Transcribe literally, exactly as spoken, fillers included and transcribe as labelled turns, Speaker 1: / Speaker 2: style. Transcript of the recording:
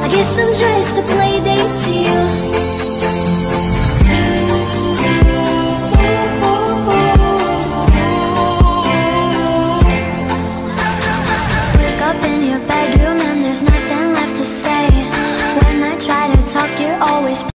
Speaker 1: I guess I'm just a play date to you.